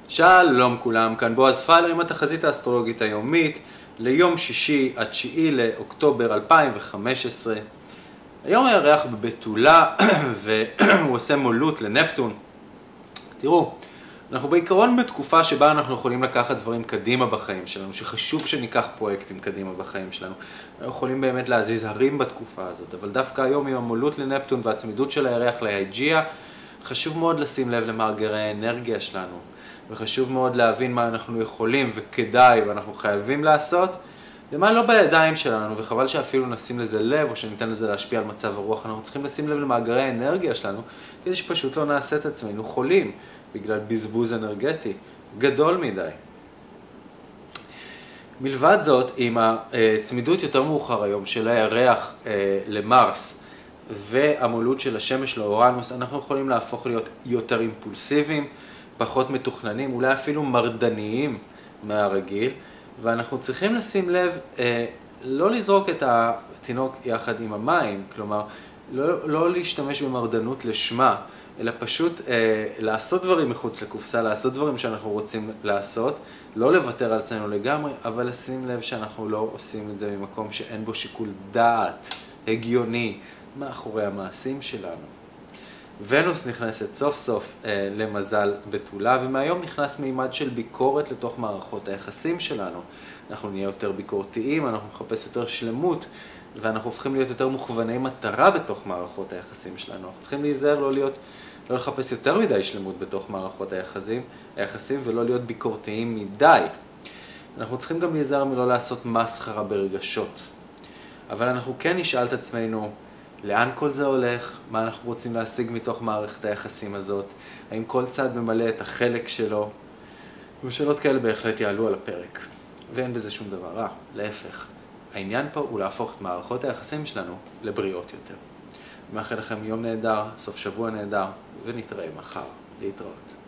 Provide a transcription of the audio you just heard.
שלום כולם, כאן בועז פלר עם התחזית האסטרולוגית היומית ליום שישי, 9 לאוקטובר 2015. היום הירח בבתולה והוא עושה מולות לנפטון. תראו, אנחנו בעיקרון בתקופה שבה אנחנו יכולים לקחת דברים קדימה בחיים שלנו, שחשוב שניקח פרויקטים קדימה בחיים שלנו. אנחנו יכולים באמת להזיז הרים בתקופה הזאת, אבל דווקא היום עם המולות לנפטון והצמידות של הירח להיג'יה, חשוב מאוד לשים לב למאגרי האנרגיה שלנו. וחשוב מאוד להבין מה אנחנו יכולים וכדאי ואנחנו חייבים לעשות, ומה לא בידיים שלנו, וחבל שאפילו נשים לזה לב או שניתן לזה להשפיע על מצב הרוח. אנחנו צריכים לשים לב למאגרי האנרגיה שלנו, כדי שפשוט לא נעשה את עצמנו חולים, בגלל בזבוז אנרגטי גדול מדי. מלבד זאת, עם הצמידות יותר מאוחר היום של הירח למרס, והמולות של השמש לאורנוס, אנחנו יכולים להפוך להיות יותר אימפולסיביים, פחות מתוכננים, אולי אפילו מרדניים מהרגיל, ואנחנו צריכים לשים לב לא לזרוק את התינוק יחד עם המים, כלומר לא להשתמש במרדנות לשמה, אלא פשוט לעשות דברים מחוץ לקופסה, לעשות דברים שאנחנו רוצים לעשות, לא לוותר על עצמנו לגמרי, אבל לשים לב שאנחנו לא עושים את זה ממקום שאין בו שיקול דעת, הגיוני, מאחורי המעשים שלנו. ונוס נכנסת סוף סוף למזל בתולה, ומהיום נכנס מימד של ביקורת לתוך מערכות היחסים שלנו. אנחנו נהיה יותר ביקורתיים, אנחנו נחפש יותר שלמות, ואנחנו הופכים להיות יותר מוכווני מטרה בתוך מערכות היחסים שלנו. אנחנו צריכים להיזהר לא לחפש יותר מדי שלמות בתוך מערכות היחסים ולא להיות ביקורתיים מדי. אנחנו צריכים גם להיזהר מלא לעשות מסחרה ברגשות. אבל אנחנו כן נשאל את עצמנו, לאן כל זה הולך? מה אנחנו רוצים להשיג מתוך מערכת היחסים הזאת? האם כל צד ממלא את החלק שלו? ושאלות כאלה בהחלט יעלו על הפרק. ואין בזה שום דבר רע, להפך. העניין פה הוא להפוך את מערכות היחסים שלנו לבריאות יותר. מאחל לכם יום נהדר, סוף שבוע נהדר, ונתראה מחר. להתראות.